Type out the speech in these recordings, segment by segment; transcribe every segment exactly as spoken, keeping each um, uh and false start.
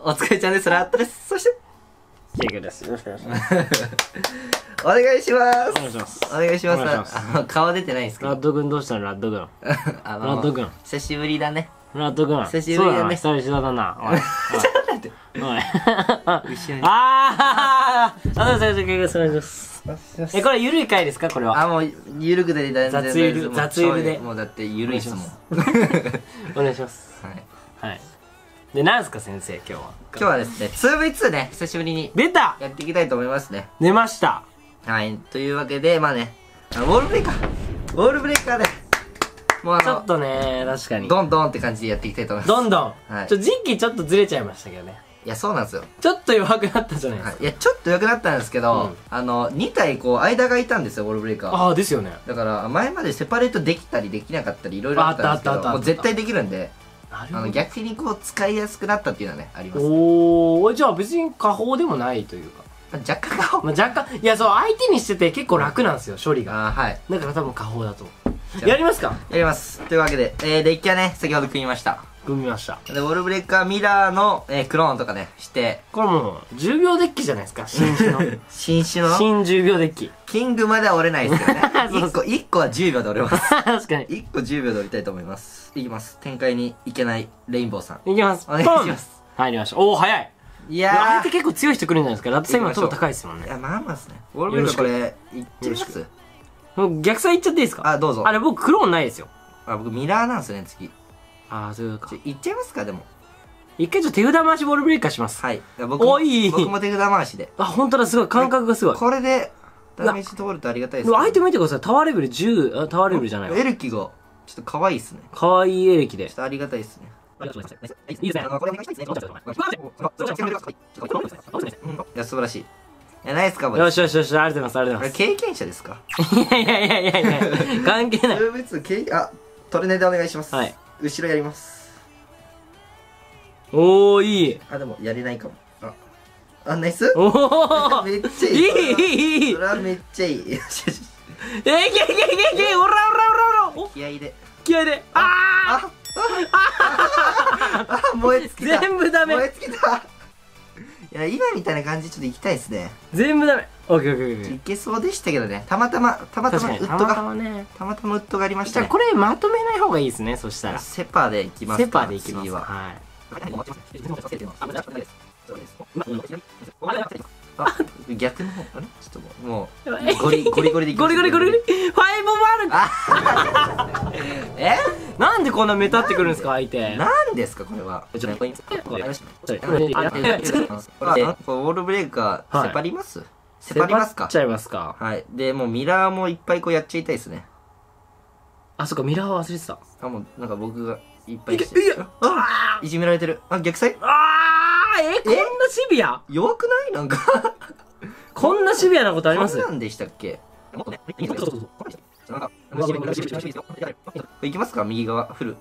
お疲れちゃんです。ラットです。そして、 シェイクです。よろしくお願いします。 お願いします。 お願いします。 お願いします。あの、顔出てないんですけど。 ラッド君どうしたのラッド君。 あのラッド君。 久しぶりだね。 ラッド君。 久しぶりだね。 久々だな。おい。ちょっと待って。おい。 後ろに。 あーあ、そうそうそう、お願いします。え、これゆるい回ですかこれは。 あ、もう、ゆるくで大丈夫です。 雑ゆる、雑ゆるで。 もうだってゆるいっすもん。 お願いします。 はい。 はい。で、なんすか先生、今日は。 今日はですね、ツーブイツー ね、久しぶりに。 出たやっていきたいと思いますね。 出ました。 はい。というわけで、まあね、ウォールブレイカー。ウォールブレイカーで、もうあの、 ちょっとね、確かに。 ドンドンって感じでやっていきたいと思います。 どんどん。 はい。 ちょ、時期ちょっとずれちゃいましたけどね。 いや、そうなんですよ。 ちょっと弱くなったじゃないですか。 はい。いや、ちょっと良くなったんですけど、 うんあの、に体こう、間がいたんですよ、ウォールブレイカー。 ああ、ですよね。 だから、前までセパレートできたりできなかったり、いろいろあったんですけど、 あったあったあったもう絶対できるんで、 なるほど。 あの、逆にこう、使いやすくなったっていうのはね、あります。 おー、じゃあ別に過方でもないというか。 若干顔。 まあ、若干、いや、そう、相手にしてて結構楽なんですよ、処理が。 あー、はい。 だから多分過方だと思う。 じゃあやりますかやります。というわけで、えー、デッキはね、先ほど組みました。 組みました。 で、ウォールブレイカーミラーの、えー、クローンとかね、して、 これもう、じゅうびょうデッキじゃないですか、新種の。 新種の、 新じゅうびょうデッキ。 キングまでは折れないですけどね。 そう 1個、一個はじゅうびょうで折れます。 確かに。 いっこじゅうびょうで折りたいと思います。いきます。展開に行けないレインボーさん。 いきます。 お願いします。 入りました。おー、早い。 いや相ー。 手結構強い人来るんじゃないですか。ラットさん今ちょっと高いですもんね。 いや、まあまあですね。ウォールブレイカーこれ、いっちゃいますもう逆サイいっちゃっていいですかあ、どうぞ。 あれ僕クローンないですよ。 あ、僕ミラーなんですよね、次。 ああ、そういうかちょ。いっちゃいますか、でも。 一回ちょっと手札回しウォールブレイカーします。 はい。僕も、 おい僕も手札回しで。 あ、本当だ、すごい。感覚がすごい。 これで、ダメージ通るとありがたいですね。 アイテム見てください。タワーレベルじゅう、あ、タワーレベルじゃないわ。 エルキが、ちょっと可愛いっすね。 かわいいエレキでちょっ。とありがたいっすね。 いいですね。 これお願いしたいですね。いや、素晴らしい。いや、ないですか、これ。 よしよしよし、ありがとうございます、ありがこれとうござい経験者ですか？ ます。いやいやいやいやいや関係ない。 別経あ、トルネでお願いします。 はい。 後ろやります。 おー、いい。 あ、でも、やれないかも。あ、あ、ナイス？ おーめっちゃいい。 いいいいいいそれはめっちゃいい。よしよし。 えいけいけいけいけオラオラオラオラお気合いで。 気合で。ああああ燃え尽きた。 全部ダメ燃え尽きた。いや、今みたいな感じちょっと行きたいですね。 全部ダメ。オッケーオッケーオッケー。 いけそうでしたけどね。たまたま、たまたまウ確かに、たまたッドが、 まね。 たまたまウッドがありましじゃあたね。 これまとめない方がいいですね、そしたら。 セパでいきますか。 セパでいきます。 次は。 はい。 あ、逆の方、あれちょっともう、もえう、ゴリゴリゴリでいきまゴすリゴリゴリゴリファイブワあえンなんでこんな目立ってくるんですか、相手。 なんですか、これは。ちょっと、これ、ウォールブレイカー、セパりますセパりますかセパっちゃいますか。 はい。で、もうミラーもいっぱいこうやっちゃいたいですね。 あ、そっか、ミラー忘れてた。 あ、もう、なんか僕がいっぱいいけ、 していや、あいじめられてる。あ、逆サイあーえ、こんなシビア弱くないなんかこんなシビアなことありますこんなんでしたっけいきますか右側、フル。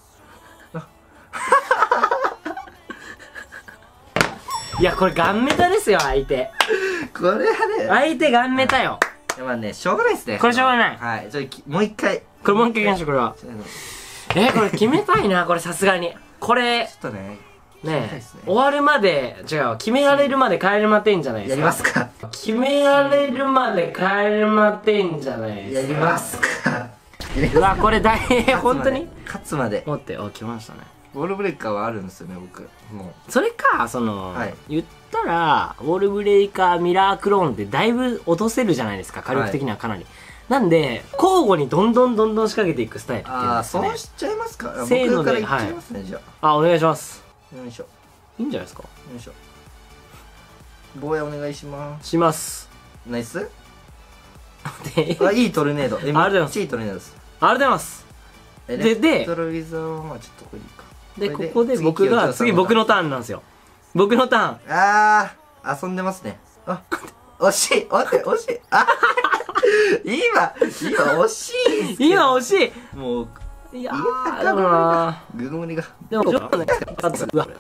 いや、これガンメタですよ、相手。 これはね、 相手ガンメタよ。 いやまあね、しょうがないですね。 これしょうがないはい。ちょっとき、もう一回。 これもう一回いきましょう、これは。 ちょっとねえ、これ決めたいな、これさすがに。これ、 ちょっとね、 ねですね終わるまで、違う、決められるまで帰れまてんじゃないでやすか。 りますか決められるまで帰れまてんじゃないですか。 やりますかうわ、これ大変、本当に勝つまで。 持って、お、来ましたね。 ウォールブレイカーはあるんですよね、僕。もそれか、その、 はい言ったら、ウォールブレイカー、ミラークローンってだいぶ落とせるじゃないですか、火力的にはかなり。なんで、交互にどんどんどんどん仕掛けていくスタイルっていうああ、 んですかねそう。しちゃいますかせーので僕からいっちゃいますね、じゃあ、お願いします。 あ。よいしょ。よいいんじゃないですか。 いしょ。防衛お願いします。 します。 ナイスで、 あ、いいトルネード。え、 ありがとうございますめっちゃいいトルネードです。 ありがとうございます。 えででレクトロウィザーはまあちょっとこれいいか。 で、 これでここで僕が、次僕のターンなんですよ。僕のターン。 あー、遊んでますね。あ、惜しい待って、惜しいあ今、今惜しいっすけど今惜しいもう、 いやいやー、でもなググムリが。 ー。でも、ちょっとね、勝つ。うわ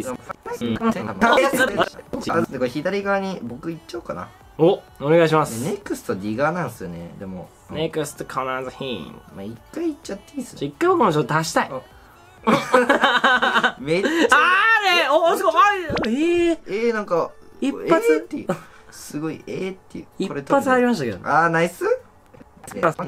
あこれ左側に僕行っちゃおうかな。 お、お願いします。 ネクストディガーなんですよね。でも、 ネクストカナーズヒン。 まあ一回行っちゃっていいっすちょ、 ね。 一回僕もちょっと足したい。 めっちゃ、 あれえおおすごいあえー、 えー、なんか、 一発えーっていう。すごい、えーっていう。 一発入りましたけどね。 あー、ナイスいや、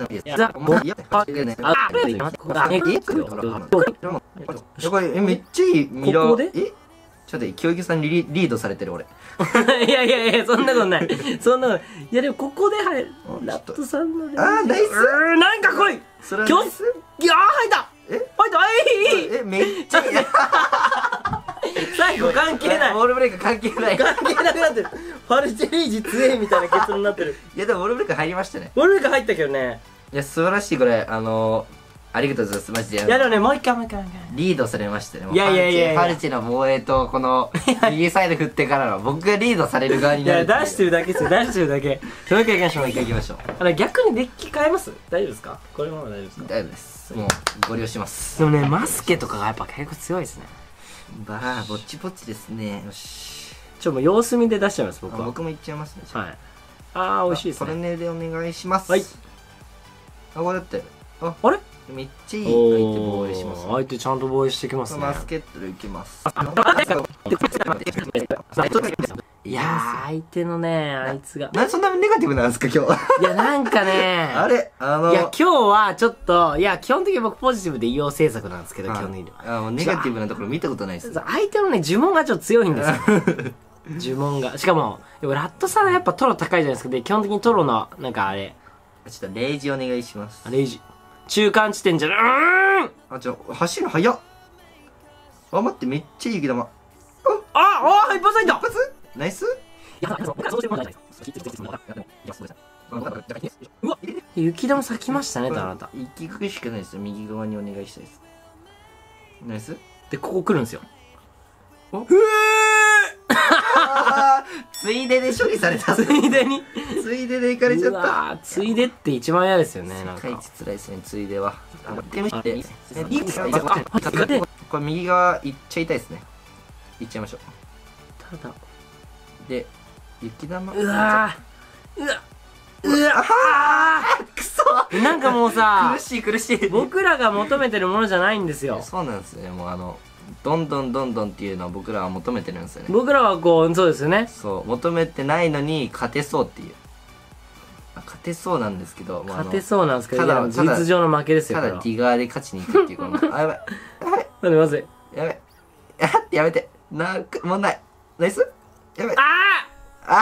これ、え、めっちゃいいミラー。 ここでえちょっと、清木さんにリリードされてる俺。 いやいやいや、そんなことない。そんなことない。いやでもここで入る。ラットさんのレンジ。 あー、ナイスうーなんか来いそれは今日ナイスいやー入ったえ入ったえいいえ、めっちゃいい。 最後関係ないボールブレイク関係ない。 関係なくなってるファルチェリージ強えみたいな結論になってるいや、でもボールブレイク入りましたね。 ボールが入ったけどねいや、素晴らしい、これ。あのー、ありがとうございます。マジで。 いやでもねもう一回もう一回もう一回リードされましたね。もういやいやいやいやファルチェの防衛と、この、右サイド振ってからの、僕がリードされる側にいやなるっていう。 出してるだけですよ出してるだけもう一回行きましょうもう一回もう一回行きましょう。 あれ逆にデッキ変えます大丈夫ですかこれも大丈夫ですか大丈夫です。もう、ご了承します。 でもねマスケとかがやっぱ結構強いですねバー、ぼっちぼっちですね。よし。 ちょっともう様子見で出しちゃいますあ僕は僕も行っちゃいますね。 はいあー美味しいですトルねネでお願いします。 はい。 あ、これだって。あ、 あれめっちゃいい相手防衛しますね。 相手ちゃんと防衛してきますねマスケットでいきます。 いやー相手のねあいつがなんでそんなネガティブなんですか、今日。 いやなんかねあれあの、 いや今日はちょっといや基本的に僕ポジティブで異様政策なんですけど基はい本的にあのネガティブなところ見たことないです。 相手のね呪文がちょっと強いんですよ呪文がしかもラットさんはやっぱトロ高いじゃないですかで基本的にトロのなんかあれちょっとレイジお願いします。 あれ中間地点じゃなうーんあ、ちょ、走る早っ。あ、待って、めっちゃいい雪玉。 ああ一発入った一発ナイスうわ雪玉咲きましたねあなた行きくしかないですよ。右側にお願いしたいです。ナイスでここ来るんですよおついでで処理された。 ついでについでで行かれちゃうった。 わーついでって一番嫌ですよねなんか世界一辛いですね、ついでは。でも、 あでこれ右側行っちゃいたいですね。行っちゃいましょう。 ただで、雪玉。 うわーうわうわあくそーなんかもうさ苦しい苦しい。 僕らが求めてるものじゃないんですよそうなんですよね。もうあの、どんどんどんどんっていうのは僕らは求めてるんですよね。 僕らはこうそうですよねそう、求めてないのに勝てそうっていう。あ勝てそうなんですけど、もうあの勝てそうなんですけどただいや事実上の負けですよただディガーで勝ちに行くっていうこの、あ、やばい。やばい。 なんでまずいやべえ。あってやめて。なんか、問題。ナイスやべえ。 あ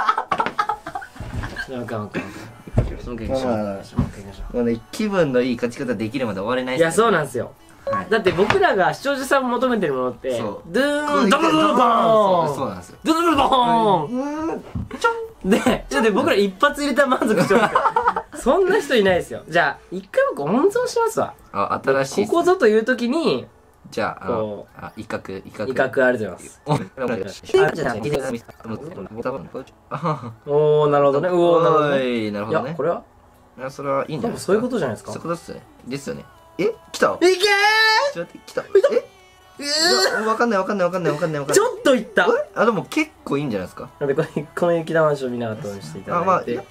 あなんかなんかなんかもう一回行きましょうまあまあもう一回行きましょもうね、気分のいい勝ち方できるまで終われないういやそうなんんですよはい。 だって僕らが視聴者さんも求めてるものってそうドゥーンドドドドドそうーンそうなんですよ。 ドドドドーンうーん。ちょんで、ちょっと僕ら一発入れたら満足してますからそんな人いないですよじゃあ一回僕温存しますわあ、新しいっす。 ここぞという時にじゃあ、あのこ、 あ、威嚇、威嚇。 威嚇ありがとうございますおおーなるほどねうおーなるほどおねい、なるほどね。 いやこれはいや、それはいいんじゃないですか。 多分そういうことじゃないですかそういうことっすね。ですよね。え来たいけちょっと待って、来た。えわかんないわかんないわかんないわかんないわかんない。 ーちょっといったえあ、でも結構いいんじゃないですか。 なんでこれこの雪玉の見ながらとしていたあ、まあ、 だいていや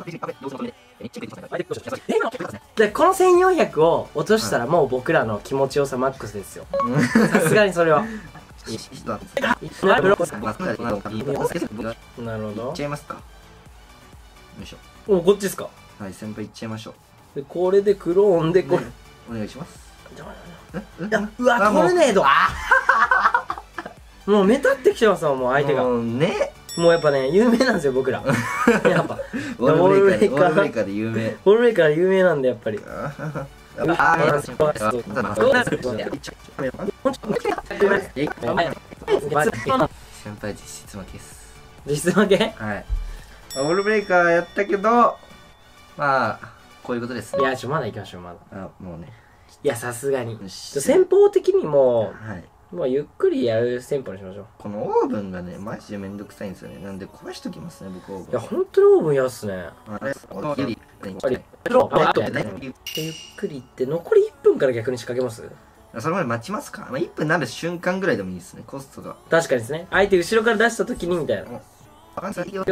でこのせんよんひゃくを落としたらもう僕らの気持ちよさマックスですよさすがにそれはなるほどなるほいっどちゃいますか。よいしょ。 おこっちですかはい、先輩いっちゃいましょう。 でこれでクローンでこれお願いします。 いやうわトルネードもう目立ってきてますわもう相手がもうね、 もうやっぱね有名なんですよ僕らやっぱウォールブレイカーで、ウォールブレイーカーで有名。 ボールメーカー有名なんでやっぱりあ先輩実質負けです。 実質負けはい。ウォールブレイカーやったけど、まあ、こういうことですね。 いやちょまだ行きましょうまだあ、もうね。 いやさすがによし先方的にもはい。 もうゆっくりやるテンポにしましょうこのオーブンがね、マジでめんどくさいんですよね。なんで壊しときますね、僕オーブン。 いや本当にオーブンやっすねあれ、おゆり、 ゆっくりって残りいっぷんから逆に仕掛けますそれまで待ちますか、まあ、いっぷんになる瞬間ぐらいでもいいですね、コストが。 確かにですね相手後ろから出した時にみたいなま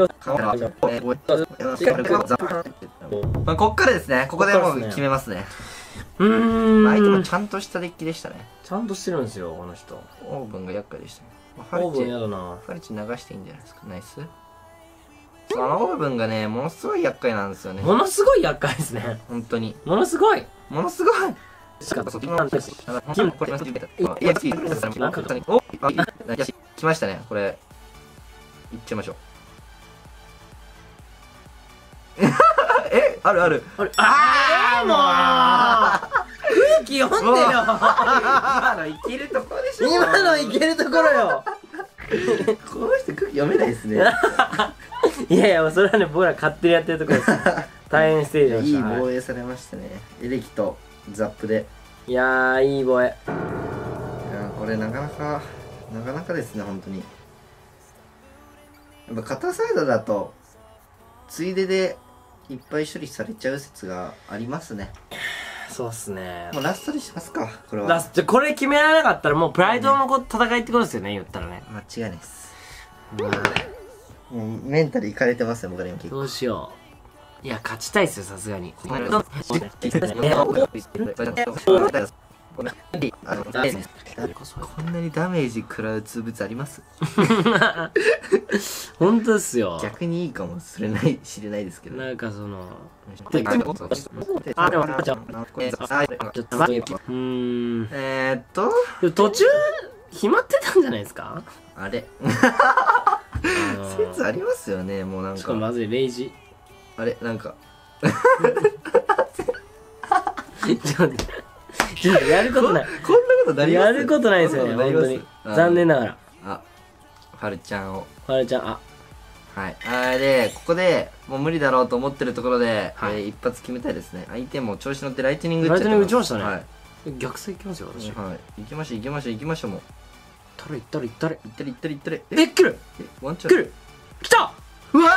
あ、こっからですね、ここでもう決めますね。 うーん相手もちゃんとしたデッキでしたね。 ちゃんとしてるんですよこの人オーブンが厄介でしたね。 ファルチオーブンやだな。 ファルチ流していいんじゃないですか。ナイス。あのオーブンがね、ものすごい厄介なんですよね。 ものすごい厄介ですね。 本当に。 ものすごい。 ものすごい。 しかも、 これ、いや、次、お、あ、いや、来ましたね。これ、いっちゃいましょう。え、あるある。 あれ、あーもう空気読んでよ。 今のいけるところでしょ。 今のいけるところよ。 この人空気読めないですね。 いやいや、それはね、僕ら勝手にやってるところです。大変失礼しまいいした。 防衛されましたね。エレキとザップで。 いやー、いい防衛。 いや、これなかなか、なかなかですね、本当に。やっぱ片サイドだと、ついででいっぱい処理されちゃう説がありますね。 そうっすね。 もうラストにしますか、これは。 ラスト、これ決められなかったらもうプライドのこ戦いってことですよね、言ったらね。 間違いないです。もうメンタルいかれてますよ、僕ら今結構。 どうしよう。いや、勝ちたいっすよ、さすがに。 こんなにダメージ食らう通物あります？ 本当ですよ。 逆にいいかもしれない知れないですけど。 なんかその、 あ、でも、 ちょっと待って、うーん。 えーっと、 でも途中、決まってたんじゃないですか？ あれ。 あのー説ありますよね、もうなんか。 しかもまずい、レイジ。 あれ、なんか。 ちょっと待って。ちょっとやることない。 こんなことなりますやることないですよね、本当に。残念ながら。 あ、ファルちゃんを。 ファルちゃん、あ、 はい。あれで、ここで、もう無理だろうと思ってるところで、 はいえー一発決めたいですね。相手も調子乗ってライトニング打っちゃってライトニング打ちましたねはい。 逆線いきますよ、私。 はい。行きましょう、行きましょう、行きましょう、もう。 たれ、いったれ、いったれ。 行ったり行ったり行ったり。 え、来るえ、ワンチャン。 来る来たうわ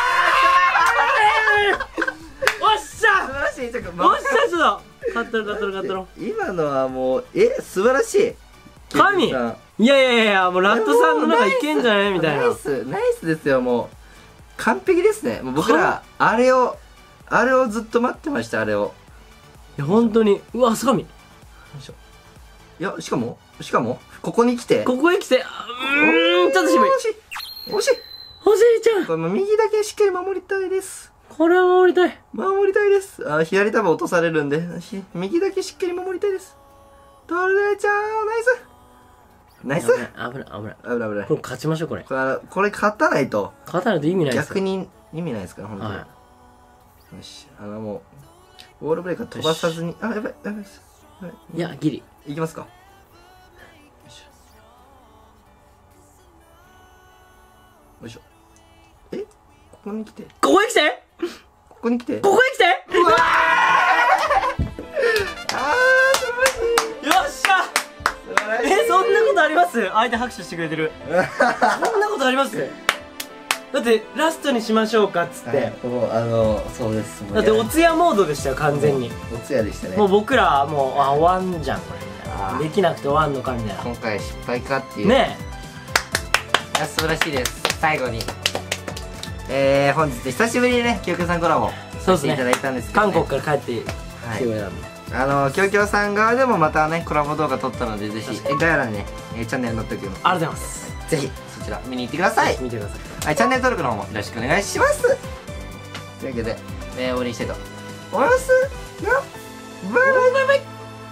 おっしゃ素晴らしい、ちょっとおっしゃちょっと勝ったろ勝ったろ勝ったろ今のはもう、え、素晴らしい。 神いやいやいや、もうラットさんの中いけんじゃないみたいな。 ナイス、ナイスですよ、もう。完璧ですね。もう僕ら、あれを、あれをずっと待ってました、あれを。 いや、本当に。うわ、すごみ。 よいしょ。いや、しかも、しかも、ここに来て。 ここへ来て、あうーん、ちょっと渋い。 惜しい。惜しい。 おじいちゃんこれもう右だけしっかり守りたいです。 これは守りたい。 守りたいです。あ、左多分落とされるんで、ひ右だけしっかり守りたいです。トルネちゃん、ナイス。ナイス。 危ない、危ない。 危ない危ない。 これ勝ちましょう、これ。 これ、これ勝たないと。 勝たないと意味ないですよ。 逆に意味ないですから、本当に。 はよし、あのもう、ウォールブレーカー飛ばさずに、あ、やばい、やばいです。やばいい。いや、ギリ。 いきますか。よいしょ。よいしょ。え、ここに来て。 ここへ来てここに来て。 ここへ来てうわーあー、素晴らしい。 よっしゃ素晴らしい。 え、そんなことあります相手拍手してくれてる。そんなことありますだって、ラストにしましょうかっつっはて。 い、もうあのそうです。 だって、お通夜モードでしたよ、完全に。 お通夜でしたね。 もう僕ら、もう、あ、終わんじゃん、これ。みたいな。 あーできなくて終わんのか、みたい今回失敗かっていう。 な。ねいや、素晴らしいです。最後に。えー、本日久しぶりにね、きょうきょうさんコラボそうですねさせていただいたんですえ。 けど、ね。 韓国から帰ってはいきてくれたんで。 あの、きょうきょうさん側でもまたね、コラボ動画撮ったので、ぜひ、え概要欄にね、えーチャンネル載っておきます。 ありがとうございます。 ぜひ、そちら見に行ってください。 見てください。 はい、チャンネル登録の方もよろしくお願いします。というわけで、えー、終わりにしたいと思います。が、バイバイバイバイ